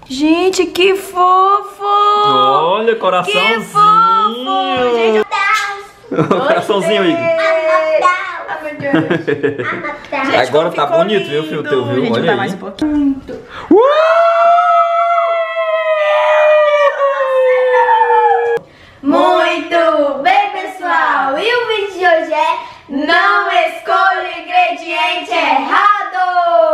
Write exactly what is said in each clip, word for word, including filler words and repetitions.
Gente, que fofo! Olha, coraçãozinho! Que fofo! Gente, coraçãozinho, Igor. Ah, meu Deus. Gente, agora tá bonito, viu, filho teu, viu? Gente, olha tá aí. mais um pouquinho. Uh! Muito bem, pessoal! E o vídeo de hoje é Não escolha o ingrediente errado!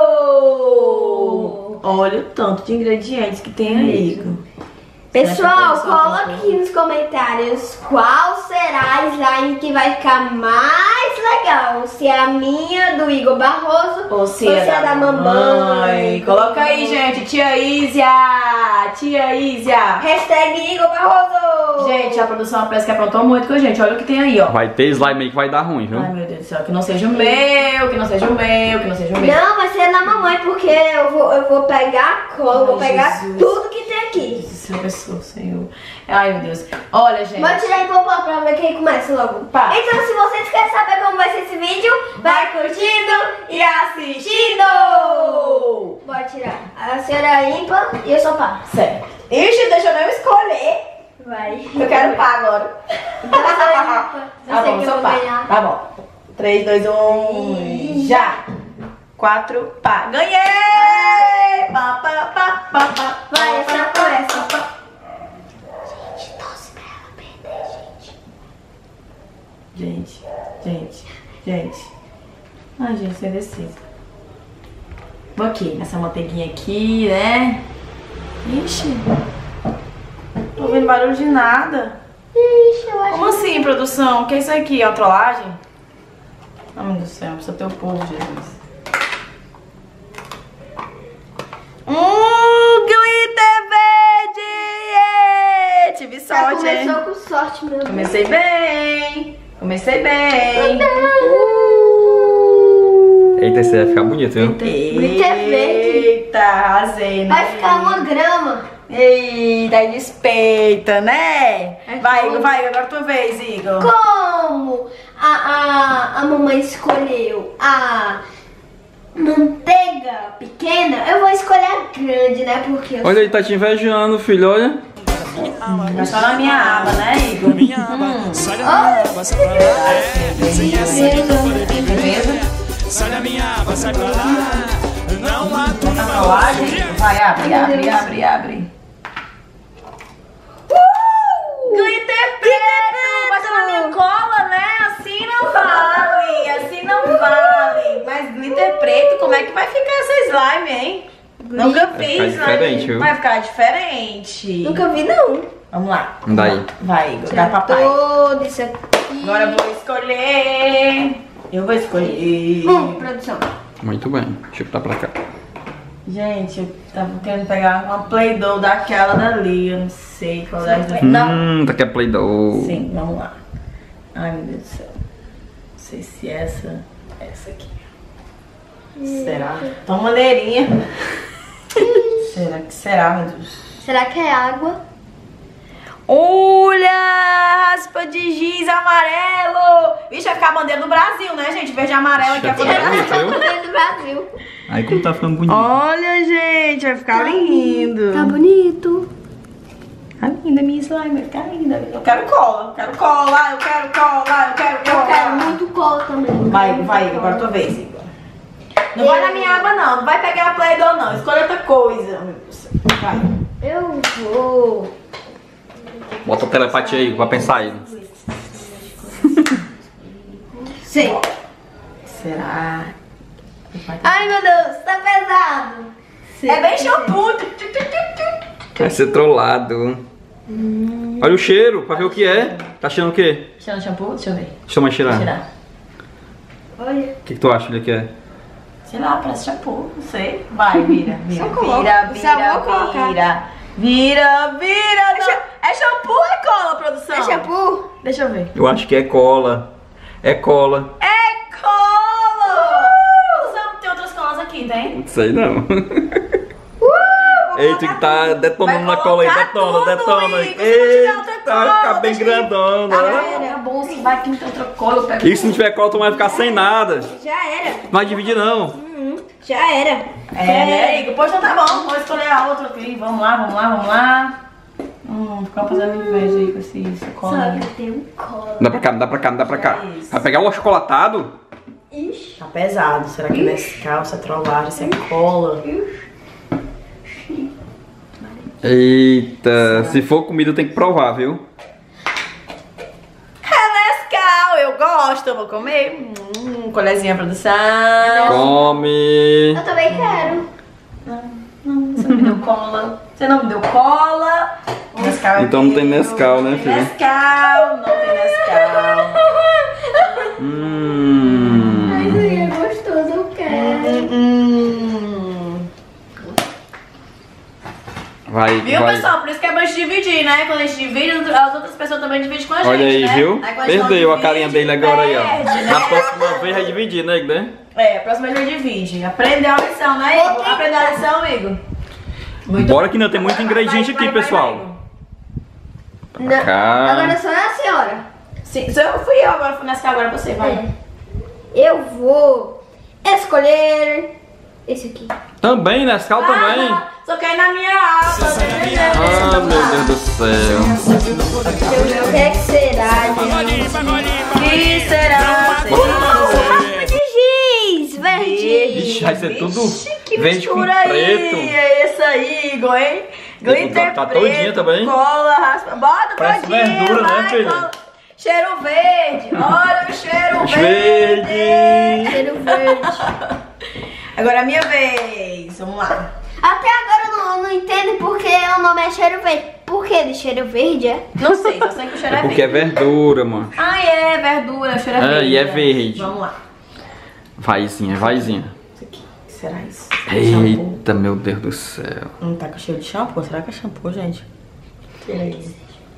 Olha o tanto de ingredientes que tem aí, Igor. Pessoal, coloque aqui nos comentários qual será a slime que vai ficar mais legal. Se é a minha, do Igor Barroso, ou se é da, da mamãe. Coloca aí, gente. Tia Ísia! Tia Ísia! Hashtag Igor Barroso! Gente, a produção parece que aprontou muito com a gente. Olha o que tem aí, ó. Vai ter slime aí que vai dar ruim, viu? Ai, meu Deus do céu. Que não seja o meu, que não seja o meu, que não seja o meu. Não, vai ser da mamãe, porque eu vou, eu vou pegar a cola, Ai, vou pegar Jesus. tudo que tem aqui. Seu pessoa, Senhor. Ai, meu Deus. Olha, gente. Vou tirar em popó pra ver quem começa logo. Pá. Então, se vocês querem saber como vai ser esse vídeo, vai curtindo e assistindo! Pode tirar. A senhora é ímpar e eu sou pá. Certo. Ixi, deixa eu não escolher. Vai. Eu quero pá agora. Então, eu sou ímpar. Eu Tá sei bom, que eu sou vou pá. ganhar. Tá bom. três, dois, um, já. Quatro, pá. Ganhei! Pá, pá, pá, pá, pá. Vai, essa foi essa. Gente, torce pra ela perder, gente. Gente, gente, gente. Ai, gente, sem indecisa. Vou aqui, nessa manteiguinha aqui, né? Ixi. Tô ouvindo barulho de nada. Ixi, eu acho Como assim, produção? O que é isso aqui? É uma trollagem? Ai, meu Deus do céu, precisa ter o povo, Jesus. Hum, glitter verde! Yeah! Tive que sorte, hein? começou com sorte, meu Deus. Comecei bem! Comecei bem! Eita, esse vai ficar bonito, viu? Glitter verde. Eita, arrasei, né? Vai ficar uma grama. Eita, aí despeita, né? É Vai, como? Igor, vai, agora tua vez, Igor. Como a, a, a mamãe escolheu a manteiga pequena, eu vou escolher a grande, né? Porque eu Olha, ele tá te invejando, filho, olha. Tá só na minha aba, né, Igor? Minha aba, sai da minha aba, sai pra lá. É, sem essa eu tô fora de mim. Sai da minha aba, sai pra lá. Não há tu Tá na laje? Vai, abre, abre, abre, abre. Glitter preto! Bota na minha cola, né? Assim não vale, assim não vale. Mas glitter preto, como é que vai ficar essa slime, hein? Nunca Vai fiz, ficar diferente, viu? Vai ficar diferente. nunca vi, não. Vamos lá. Daí. Vai, Igor, dá papai. Todo isso aqui. Agora eu vou escolher. Eu vou escolher. Hum, produção. Muito bem. Deixa eu botar pra cá. Gente, eu tava querendo pegar uma Play-Doh daquela dali. Eu não sei qual das duas. Hum, tá aqui a Play-Doh. Sim, vamos lá. Ai, meu Deus do céu. Não sei se essa. Essa aqui. Será? Tão maneirinha. Será que será, meu Deus? Será que é água? Olha! Raspa de giz amarelo! Vixe, vai ficar a bandeira do Brasil, né, gente? Verde e amarelo aqui é a Tá bandeira. bonito, viu? Bandeira do Brasil. Aí como tá ficando bonito. Olha, gente, vai ficar lindo. Tá bonito. Tá linda minha slime, vai ficar linda. Eu quero cola, eu quero cola, eu quero cola, eu quero cola. Eu quero muito cola também. Vai, vai, Igor, agora tua vez, Igor. Não vai na minha aba, não. Não vai pegar a Play-Doh, não. Escolha outra coisa. Meu Deus. Vai. Eu vou. Bota a telepatia aí pra pensar aí. Sim. Será? Ai, meu Deus, tá pesado. É bem shampoo. Vai ser trollado. Hum. Olha o cheiro, pra ver o que é. Tá achando o quê? Cheirando shampoo? Deixa eu ver. Deixa eu mais cheirar. Tirar. Olha. O que, que tu acha que é? Sei lá, parece shampoo. Não sei. Vai, vira. Vira, Só coloca. vira, Só vou vira, colocar. vira. Vira, vira. não. É shampoo ou é cola, produção? É shampoo? Deixa eu ver. Eu acho que é cola. É cola. É cola! Produção, tem outras colas aqui, tem? Não sei não. Uh, Eita, que tá detonando na cola aí. Detona, detona. Eita, vai ficar bem grandona. Tá bom, se vai que não tem outra cola, eu pego. E se não tiver cola, tu vai ficar sem nada. Já era. Não vai dividir não. Uhum. Já era. É, né, Igor? Pois então tá bom, vou escolher a outra aqui. Vamos lá, vamos lá, vamos lá. Hum, ficar fazendo inveja aí com esse Só sacolinho. que tem um cola. Dá pra cá, dá pra cá, dá pra cá. É isso. Vai pegar o achocolatado? Ixi. Tá pesado. Será que é Nescau, se é trollagem, se é cola? Eita, se for comida tem que provar, viu? É Nescau, eu gosto, eu vou comer. Hum, colherzinha produção. Come. Eu também quero. Não, você não me deu cola. Você não me deu cola. Nescau é Então não tem meu. Nescau, né, Não tem filha? Nescau, não tem Nescau. Hum. Ai, é gostoso, eu quero. Hum. Vai, Viu, vai. pessoal? Por isso que é bom a gente dividir, né? Quando a gente divide, as outras pessoas também dividem com a gente. Olha aí, né? viu? Aí quando a gente não Perdeu a divide, carinha dele agora aí, ó. perde, Na né? próxima vez vai dividir, né, Igor? É, a próxima vez a gente divide. Aprendeu a lição, né, Igor? Aprendeu a lição, Igor? Muito Bora que não tem muito ingrediente aqui, pessoal. Não, cá. agora só é a senhora. Sim, se eu fui eu agora, fui nessa agora você, vai. É. Eu vou escolher esse aqui. Também, Nescau também. Ah, só quer ir na minha aula. Ah, meu Deus do céu. O que é que será, gente? Pagodinho, pagodinho, O que será? Raspa de giz verde. Ixi, vai ser tudo Que verde com mistura preto. aí, é isso aí, Igor, hein? Glitter Tá preto, todinha também? cola, raspa, bota Parece todinha, verdura, né, vai, filha? cola. Cheiro verde, olha o cheiro Verde. verde. Cheiro verde. Agora é a minha vez, vamos lá. Até agora eu não, eu não entendo porque o nome é cheiro verde. Por que de cheiro verde, é? Não sei, só sei que o cheiro É é porque é verde. verdura, mano. Ah, é, verdura, o cheiro é Ah, verde. e é né? verde. Vamos lá. Vaizinha, vaizinha. Isso aqui, o que será isso? Shampoo. Eita, meu Deus do céu. Não tá com cheiro de shampoo? Será que é shampoo, gente? Tira isso.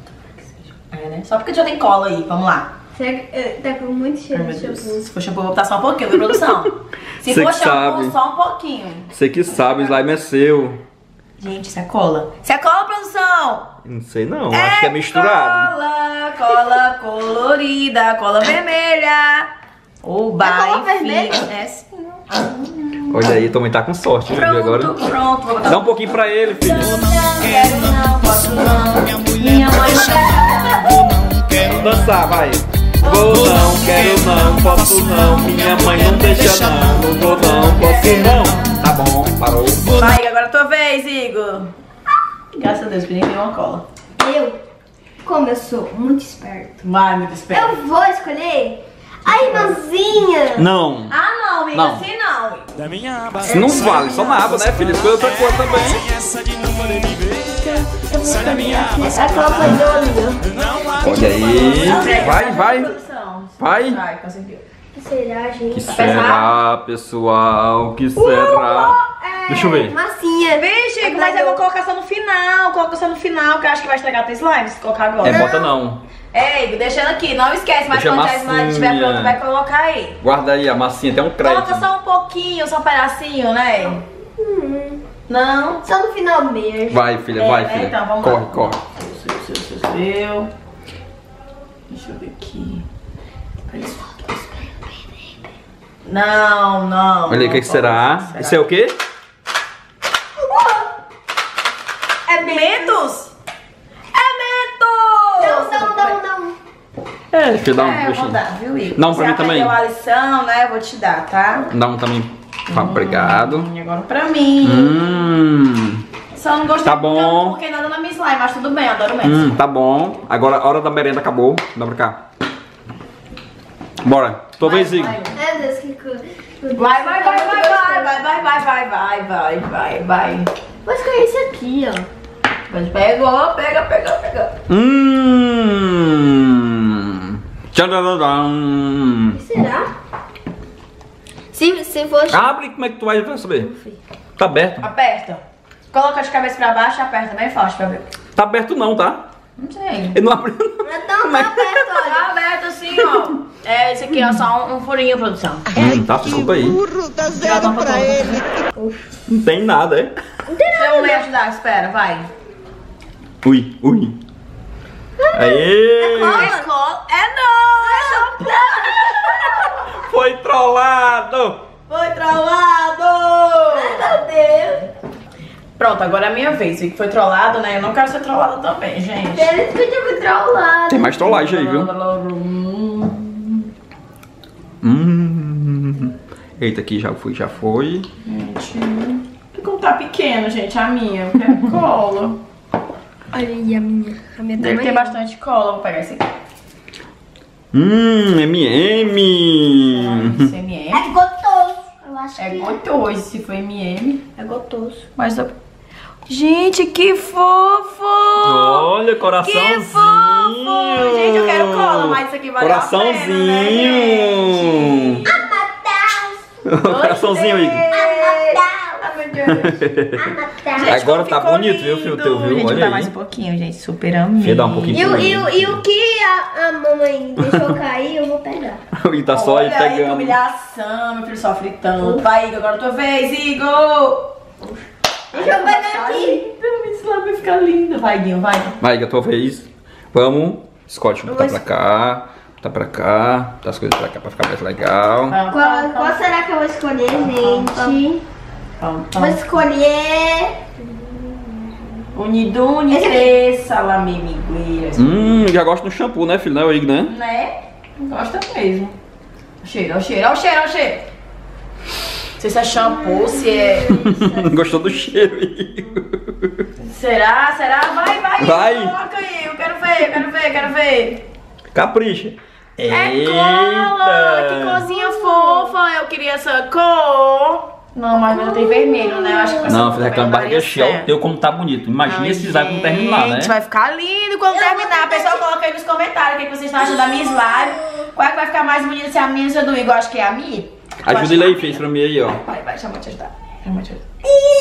É, né? Só porque já tem cola aí, vamos lá. Será que eh, tá com muito Ai, cheiro meu de Deus. shampoo? Se for shampoo, eu vou botar só um pouquinho, viu, produção? Se Você for que shampoo, sabe. só um pouquinho. Você que sabe, o slime é seu. Gente, isso é cola. Isso é cola, produção? Não sei não, acho que é misturado. Cola, cola colorida, cola vermelha. Oba, cola enfim. vermelha? É sim. Olha aí, também tá com sorte, viu, Pronto, agora. pronto. Vou botar Dá um pouquinho pra ele, filho. Não quero não, posso não. Minha mulher Minha não mãe deixa, não. vou não quero não. Dançar, vai. Vou não, quero não, posso não. Minha mãe não deixa não. Não vou não, posso não. Tá bom, parou. Vai, agora é a tua vez, Igor. Graças a Deus, que nem tem uma cola. Eu, como eu sou muito esperto, Vai, muito esperto. eu vou escolher a irmãzinha. Não. Ah, não, amiga, Não. assim não. Da minha aba. Isso não vale, só na aba, né, filho? Escolha outra coisa também. Sem essa de não poder viver. Sai da minha aba, sai A pra copa lá. do olho. Não há Olha aí. Vai, vai. Produção. Vai. Vai, conseguiu. O que será, gente? Que será, pessoal? Que será? É, Deixa eu ver. Massinha. Vixe, Igor, mas eu vou colocar só no final. Coloca só no final, que eu acho que vai estragar teu slime se colocar agora. É, bota não. É, Igor, deixa ela aqui. Não esquece, mas Deixa quando a a slime massinha. estiver pronto, vai colocar aí. Guarda aí a massinha, tem um crédito. Coloca só um pouquinho, só um pedacinho, né? Não. Só no final mesmo. Vai, filha, É, vai, né? filha. Então, vamos corre, lá. corre. Seu, seu, seu, seu, seu. Deixa eu ver aqui. Não, não. Olha aí, o que, que será? Isso é o quê? É Mentos? É Mentos! Não, não, não, não. É, deixa eu dar um É, eu vou gostinho. dar, viu, Igor? Dá um pra Você mim também. aprendeu a lição, né? Eu vou te dar, tá? Dá um também. Obrigado. E agora pra mim. Hum, Só não gostei Tá porque eu bom. não coloquei nada na minha slime, mas tudo bem, eu adoro Mentos. hum, tá bom. Agora a hora da merenda acabou. Dá pra cá. Bora. Tua vez, Igor. Meu Deus, que coisa. Vai, vai, vai, vai, vai, vai, vai, vai, vai, vai, vai, vai, vai. Vou escolher esse aqui, ó. Mas pegou, pega, pega, pega. Hum. Tchadadadam. O que será? Se, se fosse... Abre, como é que tu vai saber? Tá aberto. Aperta. Coloca de cabeça pra baixo e aperta bem forte pra ver. Tá aberto não, tá? Não sei. Ele não abriu. Então tá aberto, olha. Tá aberto assim, ó. É, esse aqui é só um, um furinho, produção. Hum, tá, desculpa aí. Dá zero pra ele. Não tem nada, é? Deixa eu me ajudar, espera, vai. Ui, ui. Aê! É cola? É não, é shampoo. Foi trollado! Foi trollado! Ai, meu Deus. Pronto, agora é a minha vez. Vi que foi trollado, né? Eu não quero ser trollado também, gente. Eles podiam me trollar. Tem mais trollagem aí, viu? Hum. Eita, aqui já foi, já foi. Gente, que como tá pequeno, gente, a minha. Eu quero cola. Olha aí a minha. A minha Deve também. ter bastante cola. Vou pegar esse aqui. Hum, M M. Esse M M. É gostoso. Eu acho É que gostoso se for M M. é gostoso. Mas eu... Gente, que fofo! Olha, Que coraçãozinho. fofo! Gente, eu quero cola, mas isso aqui vai Coraçãozinho. Coraçãozinho, Igor. Ah, meu Deus. Gente, Agora como tá ficou bonito, viu, filho, teu, viu? Gente, Olha dá aí. mais um pouquinho, gente. Super amei. Filho, dá um pouquinho. E, o- e, o- e o que a, a mamãe deixou cair, eu vou pegar. E tá só aí Olha aí, que pegando. humilhação, meu filho sofre tanto. Vai, Igor, agora é tua vez, Igor! Deixa eu pegar aqui. Esse lado vai ficar lindo. Vai, Guinho, vai. Vai, Igor, tua vez. Vamos. Escolhe, deixa eu botar pra cá. Botar pra cá. Botar as coisas pra cá pra ficar mais legal. Qual, qual será que eu vou escolher, gente? Vou escolher... Unido, unite, salame, migueiras. Hum, já gosto do shampoo, né, filho? Não é o Igor, né? Né? Gosta mesmo. O cheiro, olha o cheiro, olha o cheiro, olha o cheiro. Não sei se é shampoo, se é... Gostou do cheiro, Igor. Será? Será? Vai, vai. Vai. Coloca aí, eu quero ver, eu quero ver, eu quero ver. Capricha. É cola! Que corzinha fofa! Eu queria essa cor. Não, mas eu tenho vermelho, né? Eu acho que vai ser Não, um fiz pouco aquela melhor, barriga daria cheia. certo. Teu como tá bonito. Imagina Ai, esses vai quando terminar, né? gente, vai ficar lindo quando terminar. Pessoal, coloca aí nos comentários o que, que vocês estão achando da minha slime. Qual é que vai ficar mais bonita, se é a minha ou se é do Igor? Acho que é a minha. Eu acho Ajuda que ele é a aí, minha. fez pra mim aí, ó. Vai, vai, chama eu te ajudar. Chama eu te ajudar.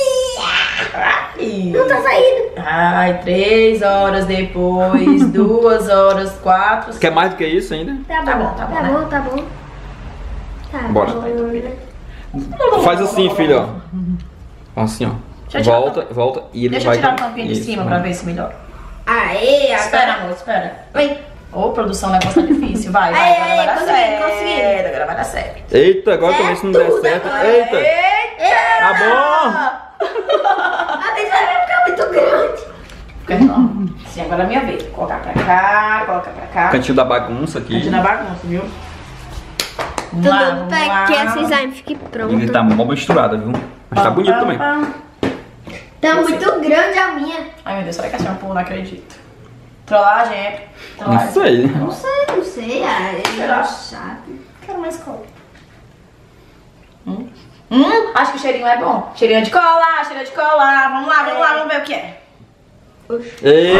Não tá saindo. Ai, três horas depois, duas horas, quatro. Quer mais do que isso ainda? Tá bom, Tá bom, tá bom, tá né? bom, tá bom. Tá Bora. bom. Faz assim, filho, ó. Assim, ó. Deixa eu tirar Volta, volta e ele Deixa vai... eu tirar a tampinha de Isso. cima pra ver se melhora. Aê, Espera, agora. amor, espera. Oi. Ô, produção, o negócio tá difícil. Vai, vai, Ai, agora ai, vai dar consegui, certo. consegui. Agora vai dar certo. Eita, agora também se não der tudo certo. agora. Eita! Eita! Tá bom! A vez vai ficar muito grande. Fica enorme. Sim, agora é a minha vez. Colocar pra cá, colocar pra cá. Cantinho da bagunça aqui. Cantinho na bagunça, viu? Vamos Tô lá, dando vamos pra lá. que essa slime fique Ele pronta. tá mó misturada, viu? Mas tá bonito também. Tá muito grande a minha. Ai, meu Deus, será que é shampoo? Não acredito. Trollagem é? Trollagem. Não sei. Não sei, não sei. Ah, ele Será? é chato. Quero mais cola. Hum? Hum, acho que o cheirinho é bom. Cheirinho de cola, cheirinho de cola. Vamos lá, vamos lá, vamos ver o que é. Eita,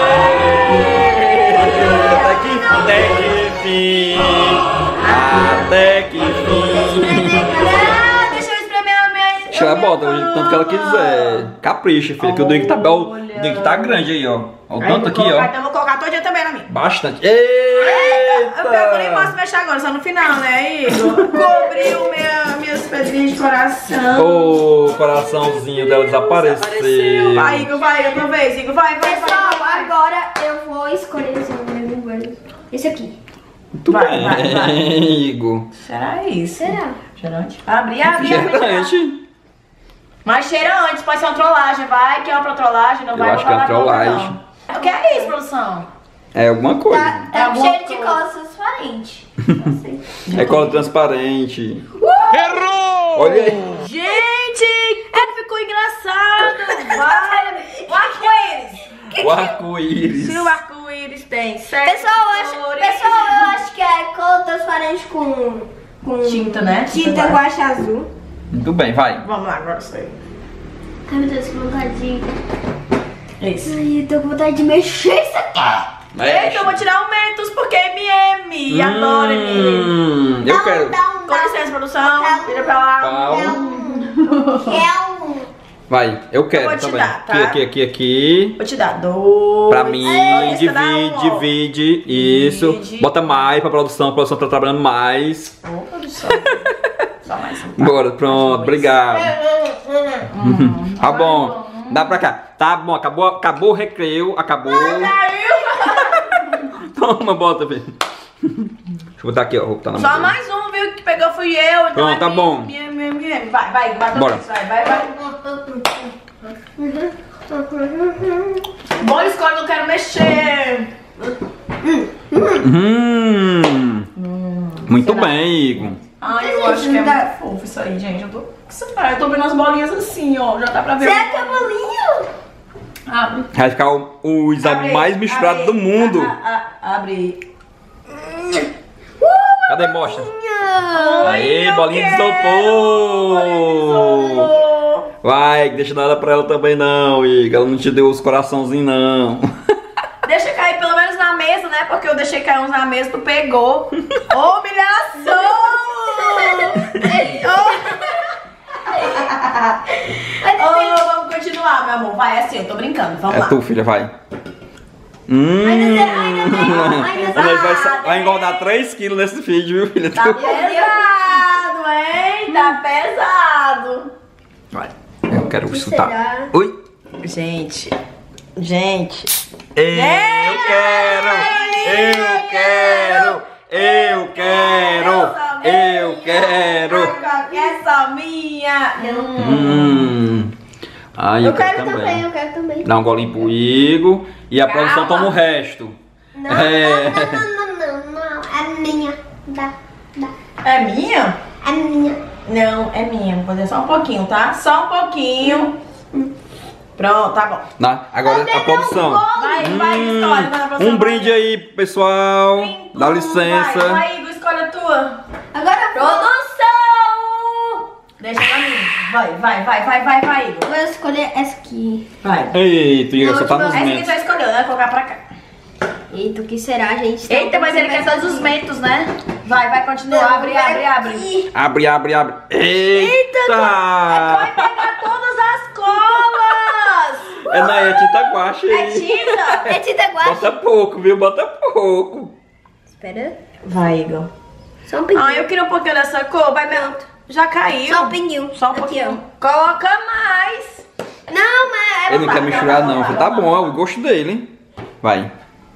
que até que fim. Até que fim. Ah, deixa eu espremer a minha... Deixa ela bota, o tanto que ela quiser. Capricha, filha, que o drink tá bom. O drink tá grande aí, ó. Ó o Aí, tanto vou aqui, colocar, ó. Então eu vou colocar todinha também na minha. Bastante. Eu pego, eu nem posso Eita! mexer agora, só no final, né, Igor? Cobriu minha, minhas pedrinhas de coração. O coraçãozinho dela desapareceu. Vai, Igor, vai, outra vez, Igor, vai, vai, vai. Pessoal, vai, vai. agora eu vou escolher esse número. Esse aqui. Muito Vai, bem, vai, vai. Igor. Será isso? Será? Cheirante? Abre, abre, abre. Gerante. Mas cheirante, pode ser uma trollagem, vai, que é uma pra trollagem, não Eu vai acho que é botar uma na boca, trollagem. não. O que é isso, produção? É alguma coisa. Tá, É tá alguma cheio de coisa. cola transparente. Não sei. É cola transparente. Errou! Olha aí. Gente, ele ficou engraçado. Vai, o arco-íris. O arco-íris. Se o arco-íris tem sete Pessoal, eu acho, cores. pessoal, eu acho que é cola transparente com, com Tinta, né? Tinta Tinta guache azul. Muito bem, vai. Vamos lá, agora isso aí. Ai, meu Deus, que vontade de... Isso. Ai, eu tô com vontade de mexer isso aqui. Eita, eu vou tirar o Mentos porque é M M. Adoro M M. Hum, eu quero. Dá um, Com dá um, licença, produção. Vira pra lá. Pau. é um... É um... Vai, eu quero Eu vou te também. dar, tá? Aqui, aqui, aqui, aqui. Vou te dar dois. Pra mim, dois, cada divide, um, ó. divide. Isso. Divide. Bota mais pra produção. A produção tá trabalhando mais. Ô, produção. Só mais um. tá? Bora, pronto. Obrigado. Hum, Tá bom. Dá pra cá. Tá bom, acabou, acabou o recreio. Acabou. Caiu. Toma, bota, filho. Deixa eu botar aqui, ó. Vou botar na Só mão. mais um, viu? Que pegou fui eu. Então Pronto, é tá minha- bom. Minha, minha Vai, vai, vai. Bora. Vai, vai, vai. Bora, escolhe, não quero mexer. Hum. Muito será? bem, Igor. Ai, eu acho que é muito fofo isso aí, gente. Eu tô... Eu tô vendo as bolinhas assim, ó. Já dá pra ver. Será que é bolinho? Abre. Vai ficar o, o exame mais misturado abre, do mundo. A, a, abre. Cadê? Mostra. Ai, Aê, não bolinha de quero. isopor. Isopor. Vai, deixa nada pra ela também não, Igor. Ela não te deu os coraçãozinhos não. Deixa cair pelo menos na mesa, né? Porque eu deixei cair uns na mesa, tu pegou. Humilhação! Oh, vamos continuar, meu amor. Vai assim, eu tô brincando. Vamos É lá. tu, filha, vai. Hum. Nós vai, sa- vai engordar três quilos nesse vídeo, viu, filha? Tá pesado, hein? Tá pesado. Vai. Eu quero que escutar. será? Oi. Gente, gente. Eu quero, eu quero, eu quero, eu quero. Qualquer só minha. Hum. Ai, Eu eu quero quero também, também. eu quero também. Dá um golinho pro Igor e a Calma. produção toma o resto. Não, É. não, não, não, não, não. É minha. Dá, dá. É minha? É minha. Não, é minha. Vou fazer só um pouquinho, tá? Só um pouquinho. Pronto, tá bom. Na- agora a produção. Vai, vai, escolhe. Vai na produção. Um brinde aí, pessoal. Tem Dá tudo. licença. Vai, vai, Igor, escolhe a tua. Agora eu vou. Produção! Deixa pra mim. Vai, vai, vai, vai, vai, vai, Igor. Eu vou escolher essa aqui. Vai. Eita, Igor, só tá nos Essa aqui mentos. já escolheu, né? Vou colocar pra cá. Eita, o que será, gente? Tá Eita, um mas ele pouquinho quer mais todos os aqui. mentos, né? Vai, vai, continua. Eu Abre, vou abre, abre. aqui. Abre, abre, abre. Eita! Vai pegar todas as colas! É na é tinta guache É aí. tinta? É tinta guache. Bota pouco, viu? Bota pouco. Espera. Vai, Igor. Só um pinguinho. Ah, eu queria um pouquinho dessa cor. Vai, meu. Já caiu. Só um pinguinho. Só um Aqui, pouquinho. Coloca mais. Não, mas... Ele não quer vai, misturar vai, não, vai, filho. vai, Tá vai. bom, é o gosto dele, hein? Vai.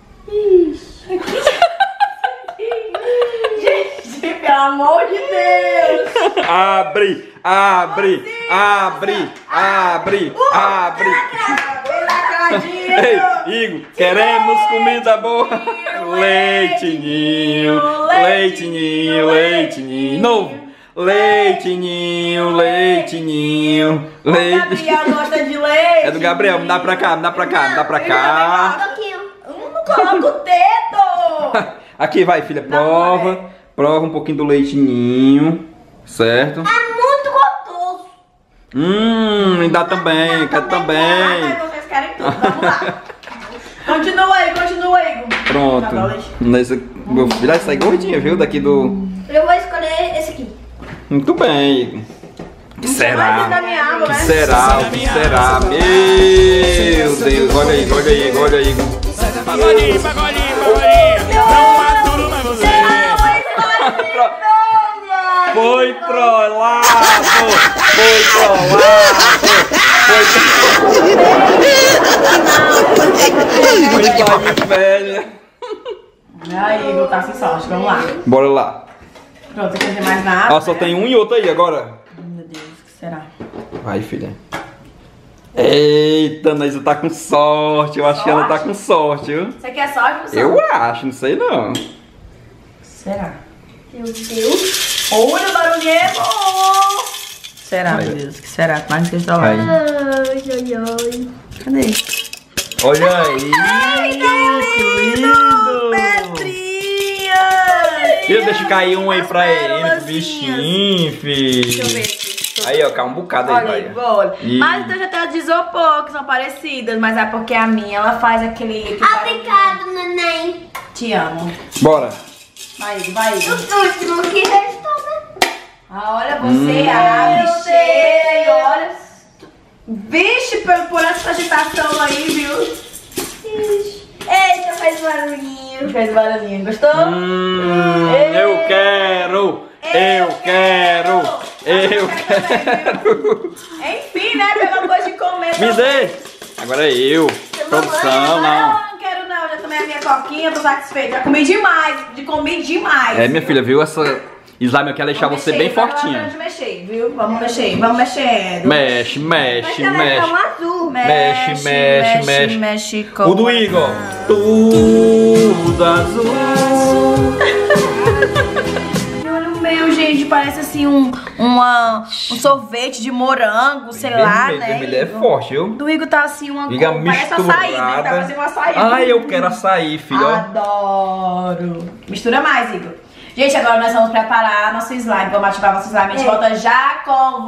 Gente, pelo amor de Deus. Abre, abre, abre, abre, abre. Bem lacradinho. Ei, Igor, queremos comida boa. Leitinho, leitinho, leitinho. Novo. Leitinho, leitinho, O leite. Gabriel gosta de leite. É do Gabriel, me dá pra cá, me dá pra cá, me dá pra Um cá. pouquinho. Não coloca o dedo. Aqui vai, filha, Não, prova. é. Prova um pouquinho do leitinho, certo? É muito gostoso. Hum, me dá também, quero Ah, também. mas vocês querem tudo. Vamos lá. Continua aí, continua aí. Pronto. Tá bom, leite. Nesse, meu filho vai sair gordinha, viu? Daqui do. Eu vou escolher esse aqui. Muito bem, Igor. O que Vai será? dentro da minha água, O que né? será? O que será? Meu Deus, olha aí, olha aí, olha aí. Pagodinho, pagodinho, pagodinho. Não maturo, mas você. Foi trollado! Foi trollado! Foi trollado! Foi velha! Aí, Igor, tá sem sorte. Vamos lá. Bora lá. Pronto, você quer dizer mais nada? Ó, só tem um e outro aí agora. Meu Deus, o que será? Vai, filha. Eita, Naisa tá com sorte. Eu acho que ela tá com sorte, viu? Você quer sorte, pessoal? Eu acho, não sei não. Será? Meu Deus. Olha o barulhento! Será, Vai. meu Deus? O que será? Mais do que isso Vai. Ai, ai, ai. Cadê? Olha aí! Que lindo! Pedrinha! Filho, deixa cair um aí pra ele, pro Pérolazinhas. bichinho, filho. Deixa eu ver aqui. Aí, ó, cai um bocado aí, Olha vai. aí, olha. Ih. Mas então já tem as de isopor, que são parecidas, mas é porque a minha, ela faz aquele... aquele Obrigado, neném. Te amo. Bora. Vai, vai. O último que restou, né? Ah, olha, você Hum. abre, cheia e olha. Vixe, por, por essa agitação aí, viu? Eita, faz barulhinho. Fez barulhinho, gostou? Hum, Ei. eu quero, eu quero, eu quero. Enfim, né? Pegou coisa de comer. Me dê. Agora é eu. Produção, não. Não, não quero não. Já tomei a minha coquinha, tô satisfeita. Já comi demais, de comer demais. É, minha filha, viu? Essa slime eu quero deixar Vou você mexer, bem agora é hora fortinha. de mexer. viu? Vamos mexer, vamos mexendo. Mexe, mexe, Vai mexe. ficar um azul. Mexe, mexe, mexe. mexe com O do Igor. Tudo azul. Olha o meu, gente, parece assim um, uma, um sorvete de morango, sei lá, Vermelho, né? vermelho é Igor? forte, viu? Do Igor tá assim uma Fica cor, parece açaí, né? Tá fazendo um açaí. Ai, eu quero açaí, filho. ó. Adoro. Mistura mais, Igor. Gente, agora nós vamos preparar nosso slime. Vamos ativar nosso slime. A gente É. volta já com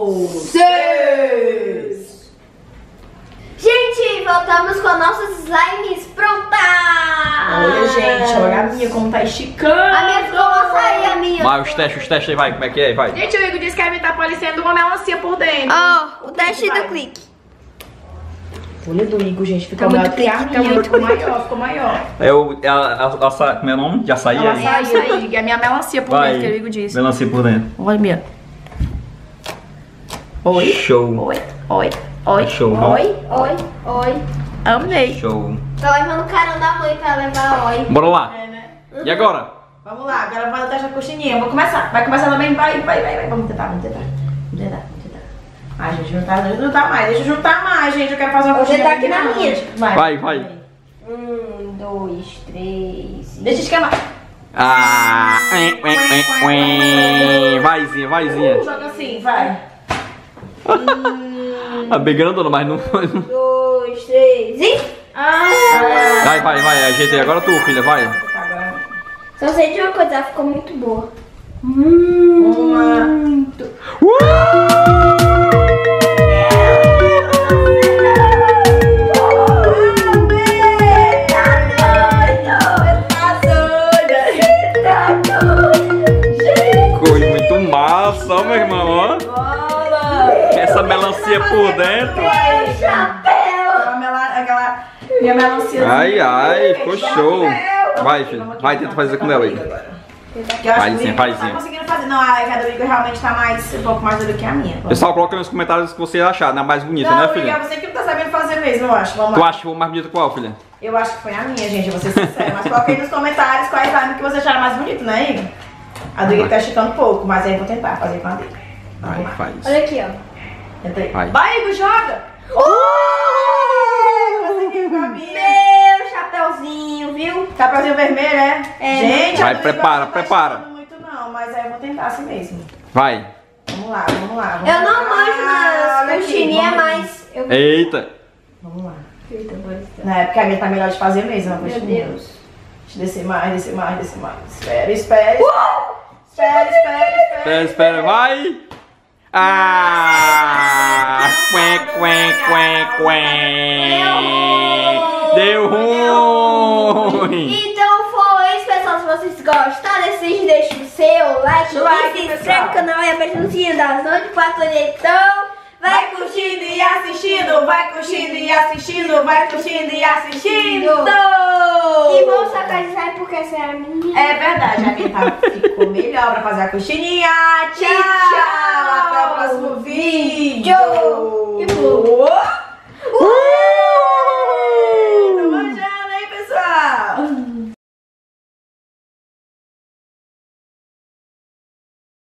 vocês. Gente, voltamos com nossos slimes prontas. Olha, gente, olha a minha como tá esticando. A minha ficou uma açaí, a minha. Vai, os testes, os testes aí, vai. Como é que é? Vai. Gente, o Igor disse que a minha tá parecendo uma melancia por dentro. Ó, o teste Vai. do clique. Olha do Igor, gente. Ficou Tá maior muito que a clique, tá minha. muito Ficou maior, ficou maior. É o. É a, a, a, a, como é o nome? De açaí Ela aí? saiu, e a minha melancia por Vai. dentro, que o Igor disse. Melancia por dentro. Olha a minha. Oi. Show. Oi, oi, oi. Show, não? Oi. Oi, oi. Amei. Show. Tô levando o carão da mãe pra levar oi. Bora lá. É, né? E agora? Vamos lá, agora vai o teste da coxininha. Vou começar. Vai começar também. Vai, vai, vai, vai. Vamos tentar, vamos tentar. Vamos tentar, vamos tentar. Ai, gente, juntar, deixa eu juntar mais. Deixa eu juntar mais, gente. Eu quero fazer uma Vou coxinha. tentar aqui na grande. minha. Vai, Vai, vai. Um, dois, três. Deixa esquemar. Ah, ué, ué, ué, ué. Vaizinha, vaizinha. Joga assim, vai. Ah, bem grandona, mas não. Um, dois, três e. Ah! Vai, vai, vai. Ajeita aí. Agora tu, filha, vai. Agora. Só sei de uma coisa, ela ficou muito boa. Uma. Ficou muito massa, ó, meu irmão, ó. Essa melancia por dentro. Aquela, mela- aquela minha melancia. Ai, ai, ficou show. Vai, filha. Vai, tenta fazer com ela aí. Fazzinha, fazzinha. Tá conseguindo fazer. Não, a cara do Igor realmente tá mais, um pouco mais dura que a minha. Pessoal, coloca nos comentários o que você achar, na mais bonita, Não, né, Igor, filha? você que não tá sabendo fazer mesmo, eu acho. Vamos Tu lá. acha que foi mais bonita qual, filha? Eu acho que foi a minha, gente, eu vou ser sincera. Mas coloca aí nos comentários qual slime que você acharam mais bonito, né, Igor? A do Igor tá esticando pouco, mas aí eu vou tentar fazer com a dele. Vai, faz. Olha aqui, ó. Tenta aí. Vai. Vai, Igor, joga! Consegui com a minha. Meu chapeuzinho, viu? Chapeuzinho vermelho, é? É. Gente, Vai, a do Igor prepara, não tá prepara. esticando muito não, mas aí eu vou tentar assim mesmo. Vai. Vamos lá, vamos lá. Vamos Eu não lá. manjo Olha nas aqui, coxinhas, vamos- mas. Eu... Eita. Vamos lá. Eita, agora está. Na época a minha tá melhor de fazer mesmo, a Meu coxinha. Deus. Deixa eu descer mais, descer mais, descer mais. Espera, espera. Espera, espera, espera. Espera, espera, vai. Ah! Quém, quém, quém, quém. Deu ruim. Então foi isso, pessoal. Se vocês gostaram desse vídeo, deixa o seu like, Like, e se inscreve pessoal. no canal e aperta o sininho das notificações. Então, Vai curtindo e assistindo, vai curtindo e assistindo, vai curtindo e assistindo. E vamos sacar de sair porque essa é a minha. É verdade, a minha tá, ficou melhor pra fazer a coxinha. Tchau, Tchau. até o próximo vídeo. Tchau. Que bom.